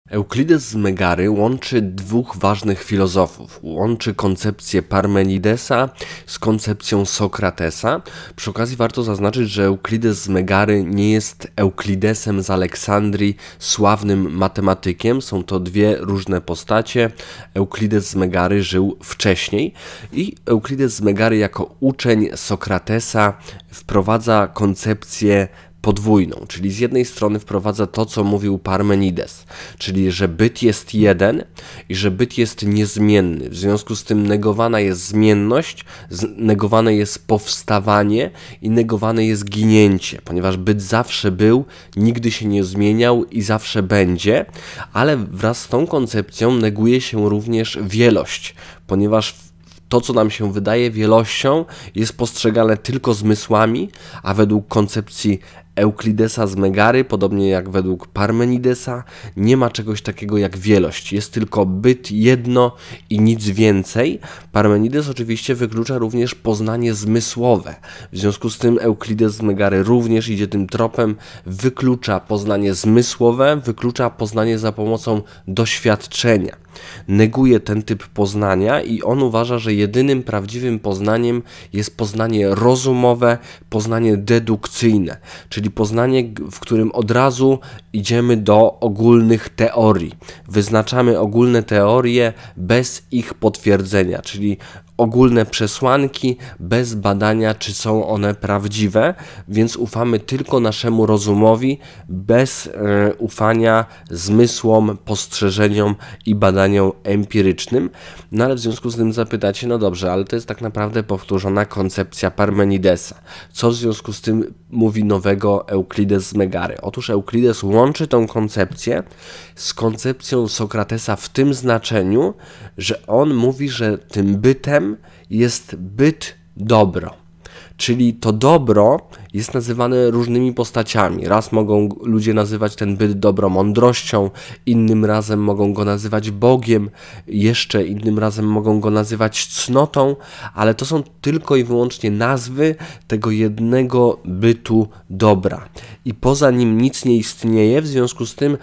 Euklides z Megary łączy dwóch ważnych filozofów. Łączy koncepcję Parmenidesa z koncepcją Sokratesa. Przy okazji warto zaznaczyć, że Euklides z Megary nie jest Euklidesem z Aleksandrii, sławnym matematykiem. Są to dwie różne postacie. Euklides z Megary żył wcześniej i Euklides z Megary jako uczeń Sokratesa wprowadza koncepcję podwójną, czyli z jednej strony wprowadza to, co mówił Parmenides, czyli że byt jest jeden i że byt jest niezmienny. W związku z tym negowana jest zmienność, negowane jest powstawanie i negowane jest ginięcie, ponieważ byt zawsze był, nigdy się nie zmieniał i zawsze będzie, ale wraz z tą koncepcją neguje się również wielość, ponieważ to, co nam się wydaje wielością, jest postrzegane tylko zmysłami, a według koncepcji Euklidesa z Megary, podobnie jak według Parmenidesa, nie ma czegoś takiego jak wielość. Jest tylko byt jedno i nic więcej. Parmenides oczywiście wyklucza również poznanie zmysłowe. W związku z tym Euklides z Megary również idzie tym tropem, wyklucza poznanie zmysłowe, wyklucza poznanie za pomocą doświadczenia. Neguje ten typ poznania i on uważa, że jedynym prawdziwym poznaniem jest poznanie rozumowe, poznanie dedukcyjne, czyli poznanie, w którym od razu idziemy do ogólnych teorii. Wyznaczamy ogólne teorie bez ich potwierdzenia, czyli ogólne przesłanki bez badania, czy są one prawdziwe, więc ufamy tylko naszemu rozumowi, bez ufania zmysłom, postrzeżeniom i badaniom empirycznym. No ale w związku z tym zapytacie, no dobrze, ale to jest tak naprawdę powtórzona koncepcja Parmenidesa. Co w związku z tym mówi nowego Euklides z Megary? Otóż Euklides łączy tą koncepcję z koncepcją Sokratesa w tym znaczeniu, że on mówi, że tym bytem jest byt dobro. Czyli to dobro jest nazywane różnymi postaciami. Raz mogą ludzie nazywać ten byt dobro mądrością, innym razem mogą go nazywać Bogiem, jeszcze innym razem mogą go nazywać cnotą, ale to są tylko i wyłącznie nazwy tego jednego bytu dobra. I poza nim nic nie istnieje, w związku z tym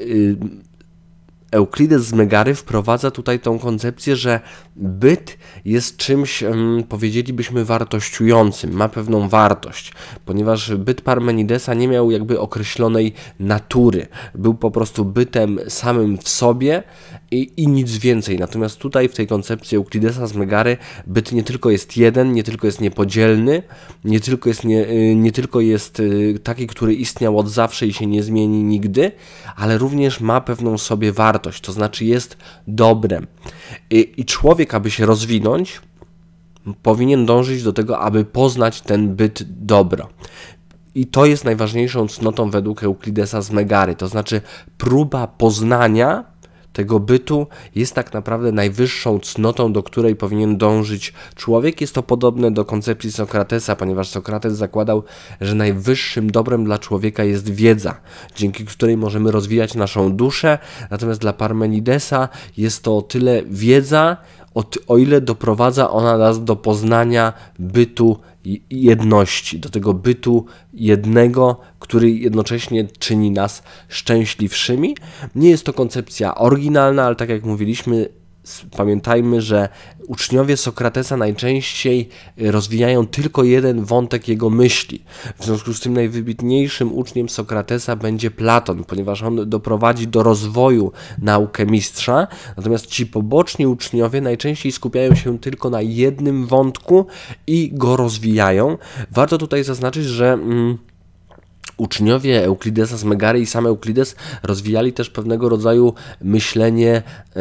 Euklides z Megary wprowadza tutaj tą koncepcję, że byt jest czymś, powiedzielibyśmy, wartościującym, ma pewną wartość, ponieważ byt Parmenidesa nie miał jakby określonej natury, był po prostu bytem samym w sobie i nic więcej. Natomiast tutaj w tej koncepcji Euklidesa z Megary byt nie tylko jest jeden, nie tylko jest niepodzielny, nie tylko jest taki, który istniał od zawsze i się nie zmieni nigdy, ale również ma pewną sobie wartość, to znaczy jest dobrem. I człowiek, aby się rozwinąć, powinien dążyć do tego, aby poznać ten byt dobro. I to jest najważniejszą cnotą według Euklidesa z Megary, to znaczy próba poznania tego bytu jest tak naprawdę najwyższą cnotą, do której powinien dążyć człowiek. Jest to podobne do koncepcji Sokratesa, ponieważ Sokrates zakładał, że najwyższym dobrem dla człowieka jest wiedza, dzięki której możemy rozwijać naszą duszę, natomiast dla Parmenidesa jest to o tyle wiedza, o ile doprowadza ona nas do poznania bytu jedności, do tego bytu jednego, który jednocześnie czyni nas szczęśliwszymi. Nie jest to koncepcja oryginalna, ale tak jak mówiliśmy, pamiętajmy, że uczniowie Sokratesa najczęściej rozwijają tylko jeden wątek jego myśli. W związku z tym najwybitniejszym uczniem Sokratesa będzie Platon, ponieważ on doprowadzi do rozwoju naukę mistrza, natomiast ci poboczni uczniowie najczęściej skupiają się tylko na jednym wątku i go rozwijają. Warto tutaj zaznaczyć, że uczniowie Euklidesa z Megary i sam Euklides rozwijali też pewnego rodzaju myślenie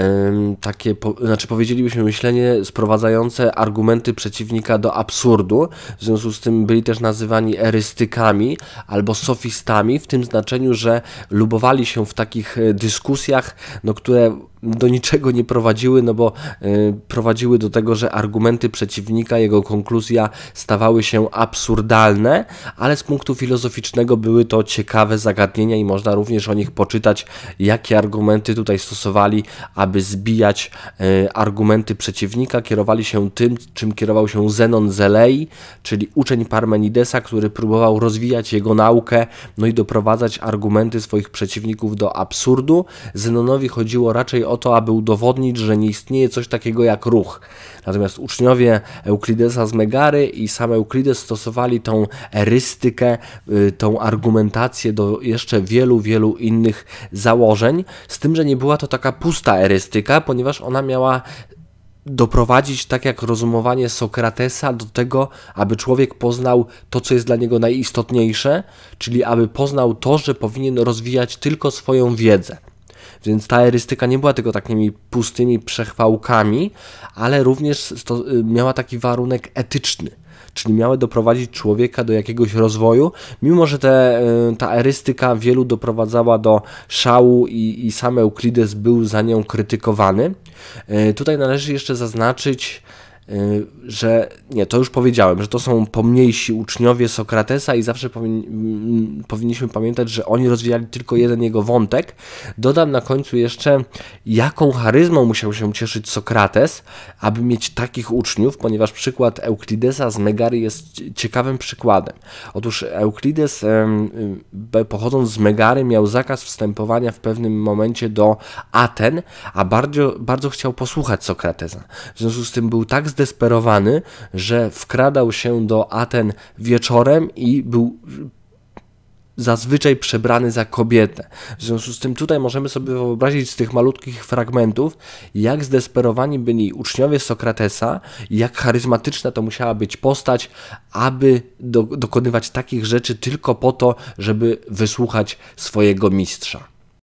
powiedzielibyśmy myślenie sprowadzające argumenty przeciwnika do absurdu. W związku z tym byli też nazywani erystykami albo sofistami, w tym znaczeniu, że lubowali się w takich dyskusjach, które do niczego nie prowadziły, no bo prowadziły do tego, że argumenty przeciwnika, jego konkluzja stawały się absurdalne, ale z punktu filozoficznego były to ciekawe zagadnienia i można również o nich poczytać, jakie argumenty tutaj stosowali, aby zbijać argumenty przeciwnika. Kierowali się tym, czym kierował się Zenon z Elei, czyli uczeń Parmenidesa, który próbował rozwijać jego naukę, no i doprowadzać argumenty swoich przeciwników do absurdu. Zenonowi chodziło raczej o to, aby udowodnić, że nie istnieje coś takiego jak ruch. Natomiast uczniowie Euklidesa z Megary i sam Euklides stosowali tą erystykę, tą argumentację do jeszcze wielu innych założeń, z tym, że nie była to taka pusta erystyka, ponieważ ona miała doprowadzić, tak jak rozumowanie Sokratesa, do tego, aby człowiek poznał to, co jest dla niego najistotniejsze, czyli aby poznał to, że powinien rozwijać tylko swoją wiedzę. Więc ta erystyka nie była tylko takimi pustymi przechwałkami, ale również miała taki warunek etyczny, czyli miały doprowadzić człowieka do jakiegoś rozwoju, mimo że ta erystyka wielu doprowadzała do szału i sam Euklides był za nią krytykowany. Tutaj należy jeszcze zaznaczyć, że nie, to już powiedziałem, że to są pomniejsi uczniowie Sokratesa i zawsze powinniśmy pamiętać, że oni rozwijali tylko jeden jego wątek. Dodam na końcu jeszcze, jaką charyzmą musiał się cieszyć Sokrates, aby mieć takich uczniów, ponieważ przykład Euklidesa z Megary jest ciekawym przykładem. Otóż Euklides, pochodząc z Megary, miał zakaz wstępowania w pewnym momencie do Aten, a bardzo chciał posłuchać Sokratesa. W związku z tym był tak zdesperowany, że wkradał się do Aten wieczorem i był zazwyczaj przebrany za kobietę. W związku z tym tutaj możemy sobie wyobrazić z tych malutkich fragmentów, jak zdesperowani byli uczniowie Sokratesa i jak charyzmatyczna to musiała być postać, aby dokonywać takich rzeczy tylko po to, żeby wysłuchać swojego mistrza.